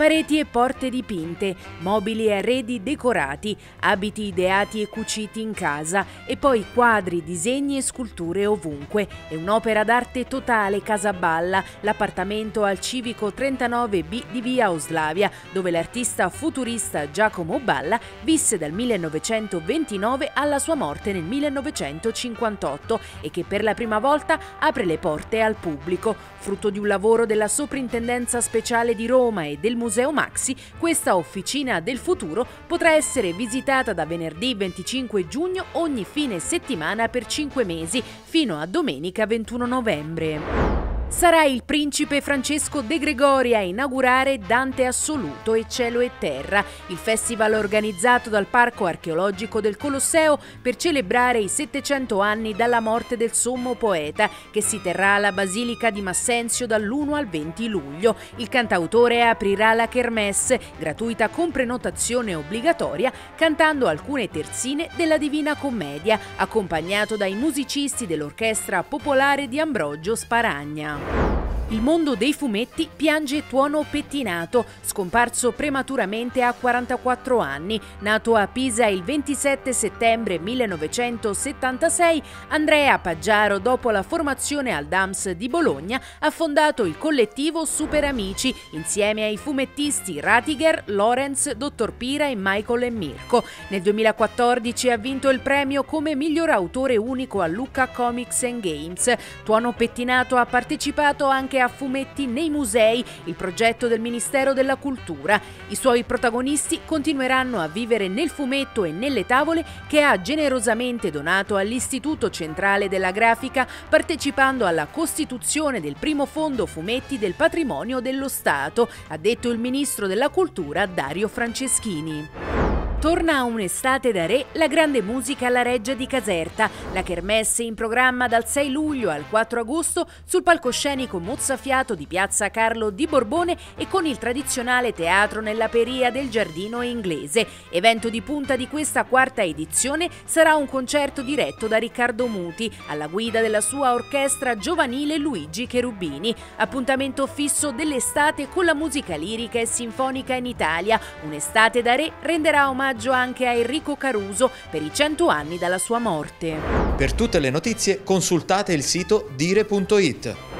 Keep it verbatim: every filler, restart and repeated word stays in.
Pareti e porte dipinte, mobili e arredi decorati, abiti ideati e cuciti in casa e poi quadri, disegni e sculture ovunque. È un'opera d'arte totale Casa Balla, l'appartamento al civico trentanove B di via Oslavia, dove l'artista futurista Giacomo Balla visse dal millenovecentoventinove alla sua morte nel millenovecentocinquantotto e che per la prima volta apre le porte al pubblico. Frutto di un lavoro della Soprintendenza Speciale di Roma e del Museo Maxi, questa officina del futuro potrà essere visitata da venerdì venticinque giugno ogni fine settimana per cinque mesi, fino a domenica ventuno novembre. Sarà il principe Francesco De Gregori a inaugurare Dante Assoluto e Cielo e Terra, il festival organizzato dal Parco Archeologico del Colosseo per celebrare i settecento anni dalla morte del sommo poeta, che si terrà alla Basilica di Massenzio dall'primo al venti luglio. Il cantautore aprirà la kermesse, gratuita con prenotazione obbligatoria, cantando alcune terzine della Divina Commedia, accompagnato dai musicisti dell'Orchestra Popolare di Ambrogio Sparagna. Il mondo dei fumetti piange Tuono Pettinato, scomparso prematuramente a quarantaquattro anni. Nato a Pisa il ventisette settembre millenovecentosettantasei, Andrea Paggiaro, dopo la formazione al D A M S di Bologna, ha fondato il collettivo Super Amici, insieme ai fumettisti Ratiger, Lorenz, Dottor Pira e Michael e Mirko. Nel duemilaquattordici ha vinto il premio come miglior autore unico a Lucca Comics and Games. Tuono Pettinato ha partecipato anche a Fumetti nei musei, il progetto del Ministero della Cultura. I suoi protagonisti continueranno a vivere nel fumetto e nelle tavole che ha generosamente donato all'Istituto Centrale della Grafica, partecipando alla costituzione del primo fondo fumetti del patrimonio dello Stato, ha detto il ministro della Cultura Dario Franceschini. Torna a un'estate da re la grande musica alla Reggia di Caserta. La kermesse in programma dal sei luglio al quattro agosto sul palcoscenico mozzafiato di Piazza Carlo di Borbone e con il tradizionale teatro nella Peria del Giardino Inglese. Evento di punta di questa quarta edizione sarà un concerto diretto da Riccardo Muti, alla guida della sua orchestra giovanile Luigi Cherubini. Appuntamento fisso dell'estate con la musica lirica e sinfonica in Italia. Un'estate da re renderà omaggio anche a Enrico Caruso per i cento anni dalla sua morte. Per tutte le notizie consultate il sito dire punto it.